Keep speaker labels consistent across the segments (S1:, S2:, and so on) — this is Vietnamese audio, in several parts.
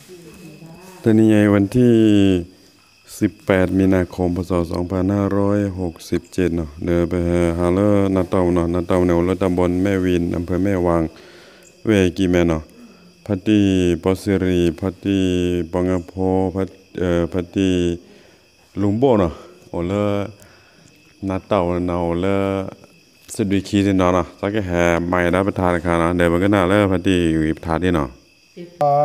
S1: ตอนนี้วันที่18มีนาคมพศ2567เนาะเดินไปหาเลอนาเตาเนาะนาเตาในรถตำบลแม่วินอำเภอแม่วางเวกีแม่เนาะพัตติปอสิรีพัตติปังอโพพัตติลุงโบเนาะโอเลนาเตาเนาเลสดุคีที่เนาะสักแห่ใหม่รับประทานกันเนาะเดี๋ยวมันก็น่าเลพัตติอยู่ประทานที่เนาะพอ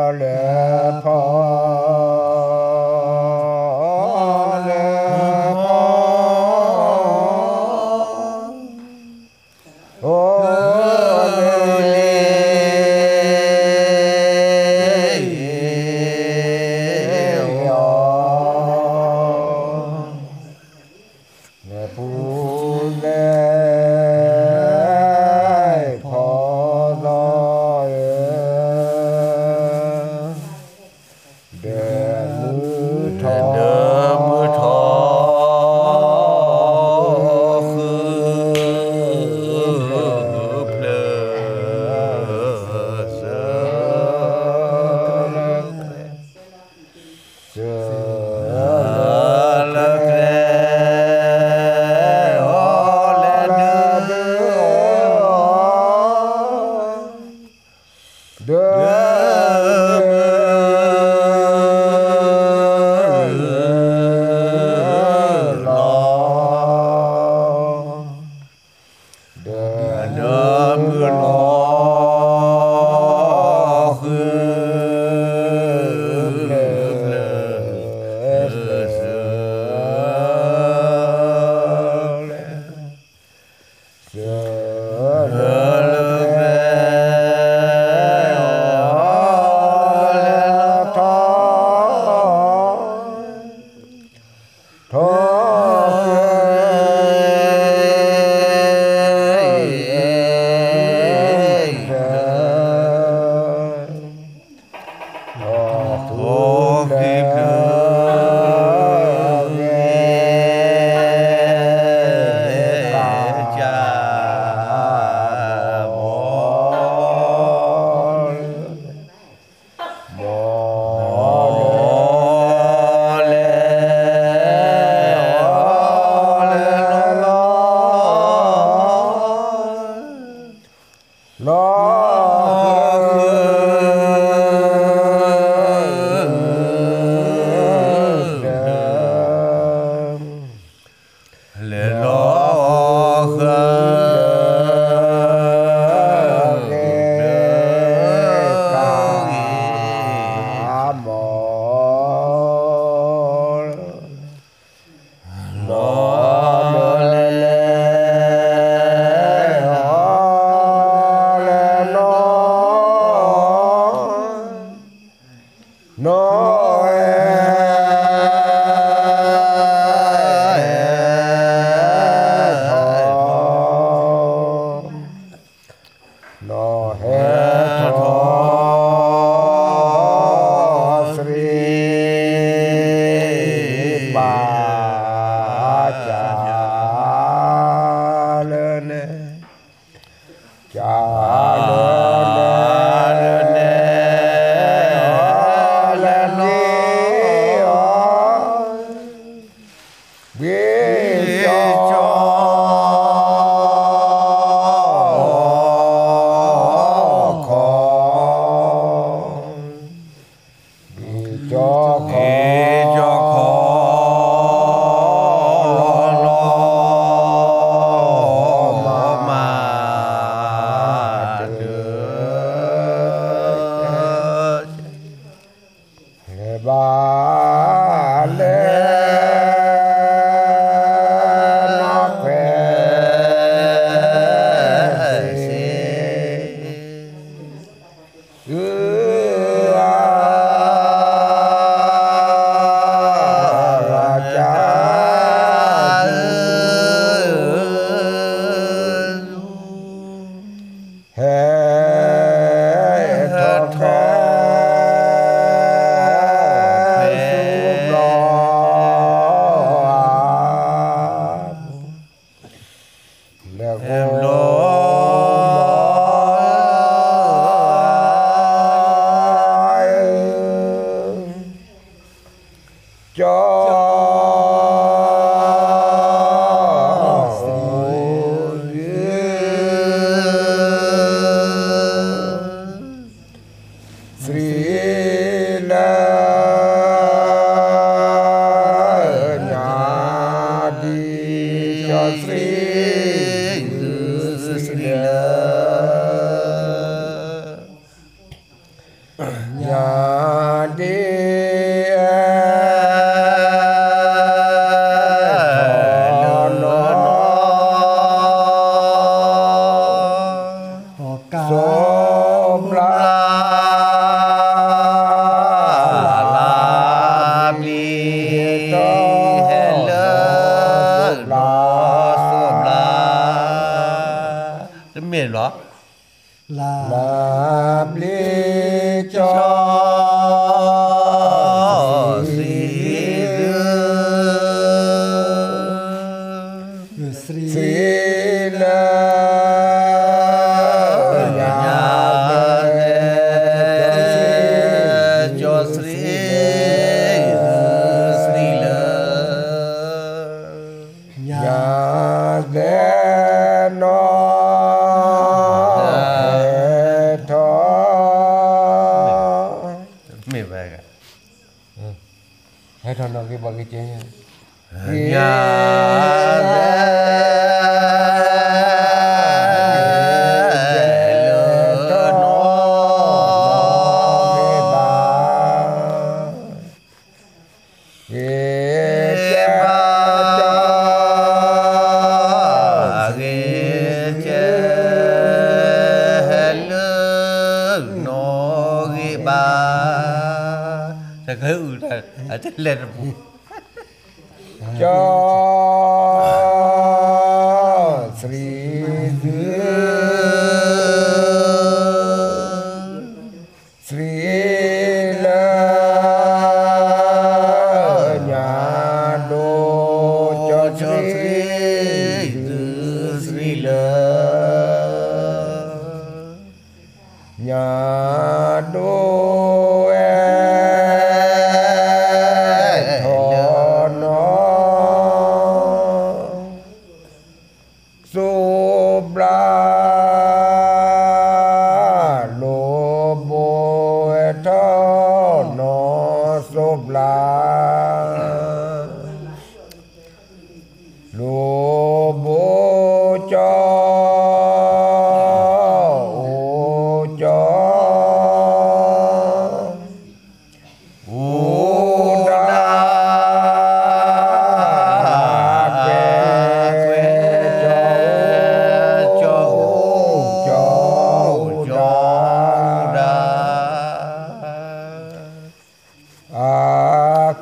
S2: ค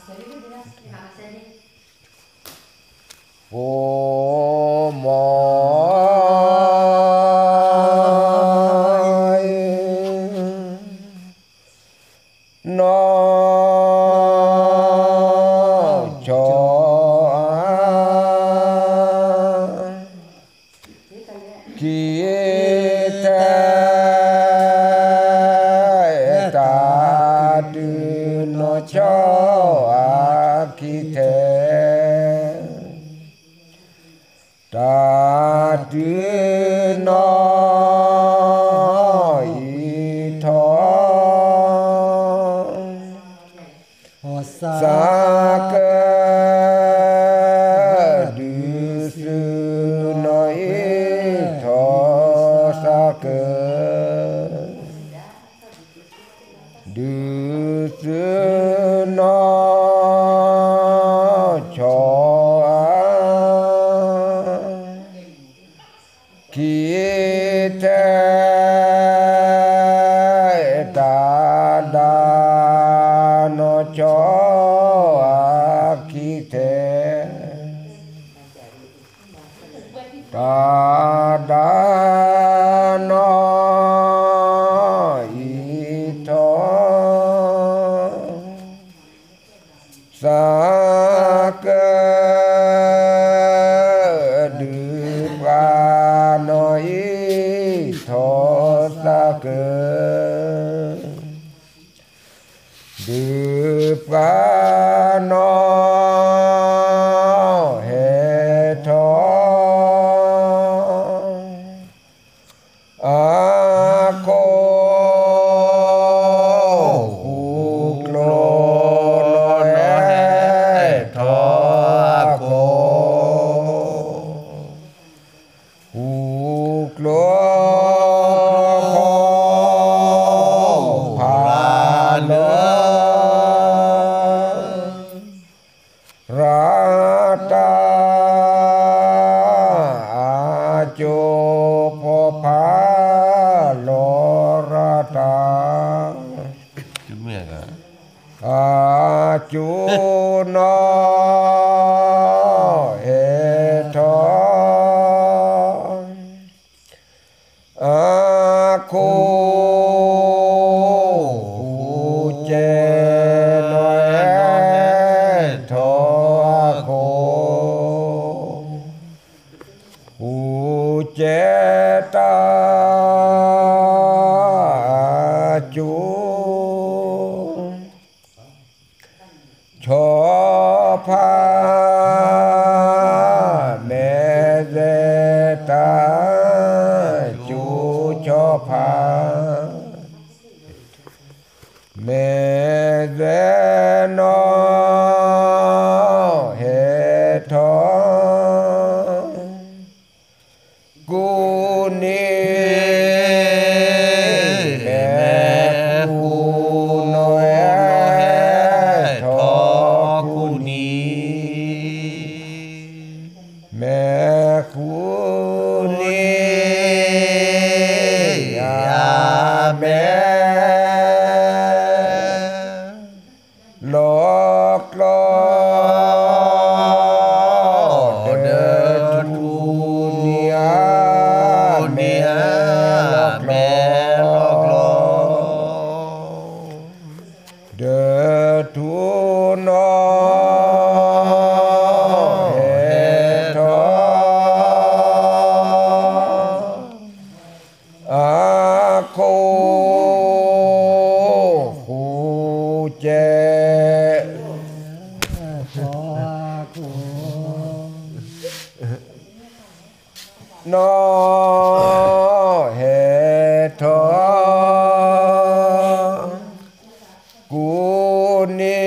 S2: โอมอยนอชอกีเตตาดืนอชออากีเทตาดืนออีทอสากดืสืนออีทอสากดืสืนอชอกีเตตาดานอชอกีเตตาดานออีทอสากดืปานออีทอสากดืปานอเฮทออาโกหูโกลนอเฮทอโกหูโกลพอพานราตาอาโจพอพาโลราตาจุเมียกะอาจุนอเอทออาโคหูเจนอเอทอโคหูเจตาจุชอพาเมเดตาจุชอพาเมเดนอเฮทอกูนีแม่กูนอเฮทอกูนีแม่กูนีอาแม่หลอกลอเดินทูเนียแม่หลอกลอเดินทูนอเฮทออาโคหูเจนอเฮทอกูนี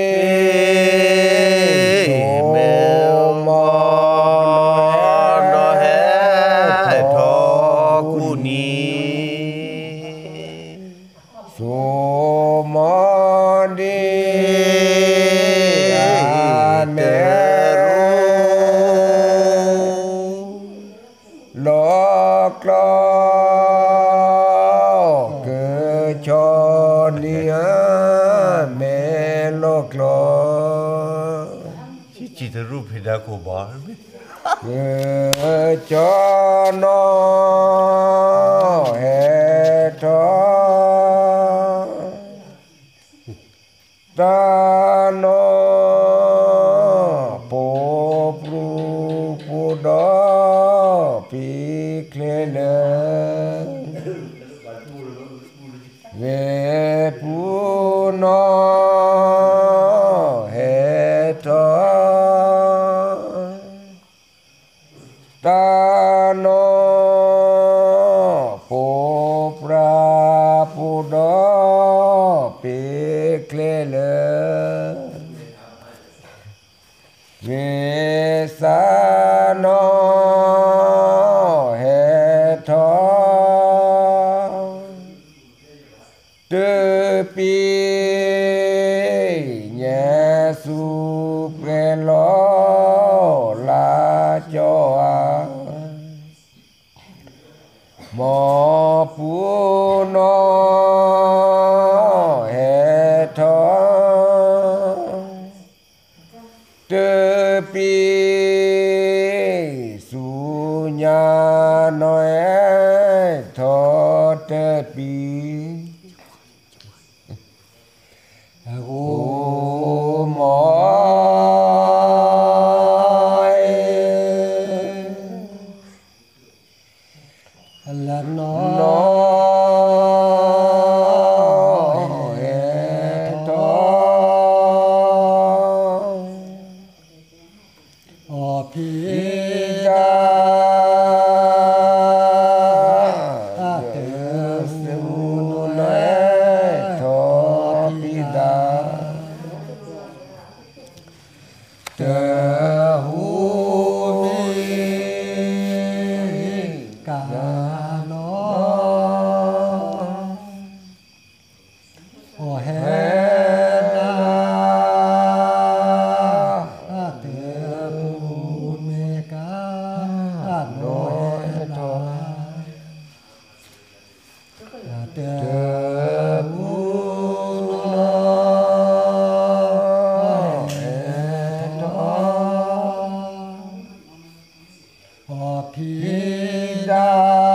S2: โมมอนอเฮทอกูนีสุมอดีอาเมโลกลอเกิดชอเนียเมโลกลอ
S3: จะรูปพิดาโคบอลไหม
S2: จอนอเฮทอตานอปปรูปุดอปีเคลเลเวปุนอเฮทอตาโนปุปราปุดอปิเคลเลเวสานอเฮทอเตปีเยสุเปโลลาจอมอปูโนเฮทอเตปีสุญาโนเอทอเตปีโอมอยละนอเอทออภิดาเตสุนทอภิดาเตหูมิกาโนโอเฮนาเตหูมิกาโนโตเตหูโนเอโตอภิดา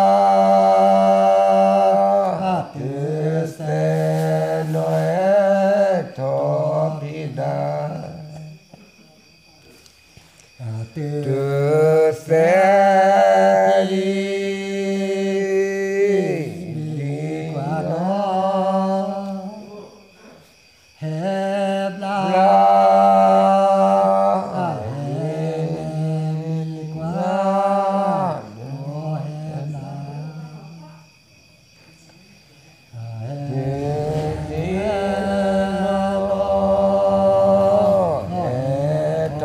S2: เตเสโนเอโตภิดาเตเสลีดีกว่าน้อเฮบลาเฮดีกว่าโนเฮบลาเฮดีโนเฮโต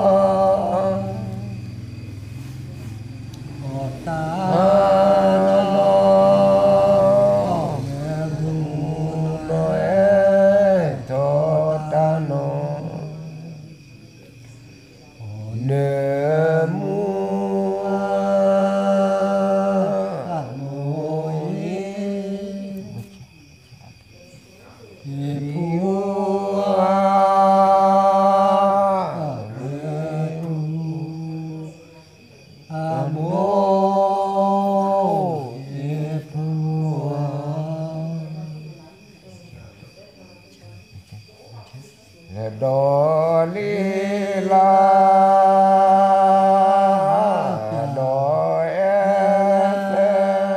S2: โอตาโนเฮบุโนเอโตตาโนเนมูโมยิภูอาเรตุอะโมภูอาดอลีลาดอเอเฟ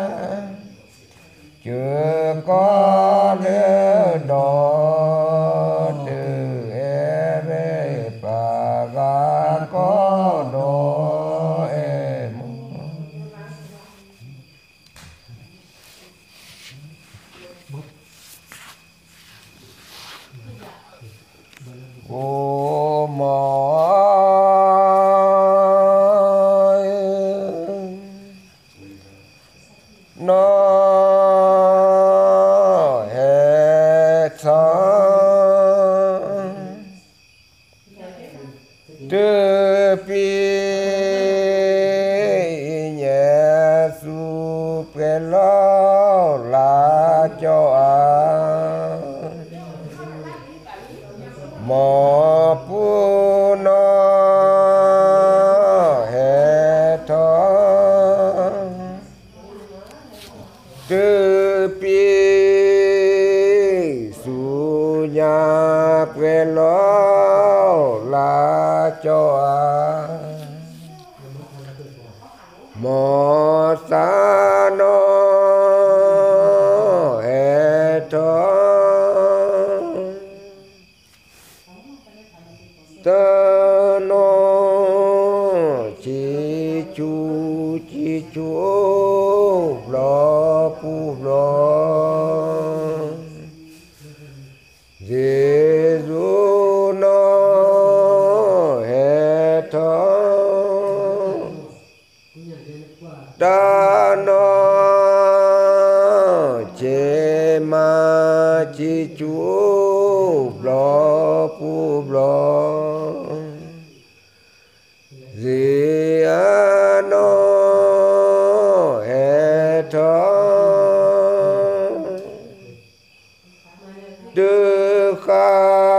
S2: เจอกอเลดอเตเอเรปากากอดอเอมโอมอยนอ tư pi su nhà quê lo la cho mò sa no e to tơ no chi chu lo pu lo Giêsu no he tho ta no che ma chi chu lo pu lo di no he tho tư kha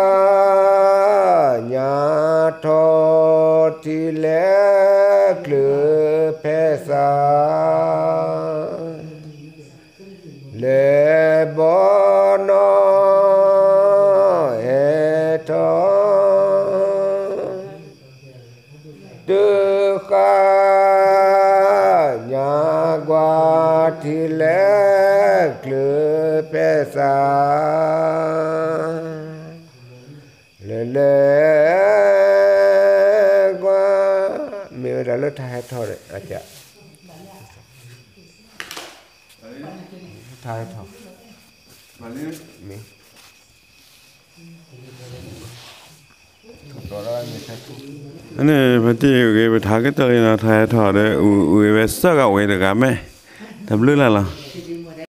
S2: nhà thọ thì lẽ cửa phê sa lẽ bỏ nó hệ thọ tư kha nhà qua thì lẽ cửa phê sa lệ qua mình đã lướt hai thôi đấy à chả hai thôi mình đó là mình thấy
S1: anh này phải đi cái phải thả cái tơi là thả thọ đấy ui ui về sợ gạo cái được cả mẹ thầm lưỡi là